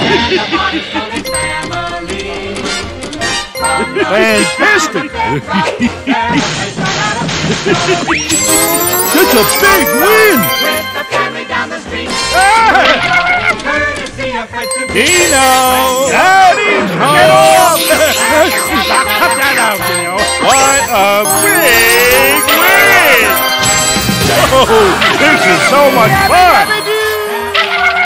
Fantastic! Such a big win! Dino! Daddy's home! Cut that out, Dino! What a big win! Oh, this is so much fun!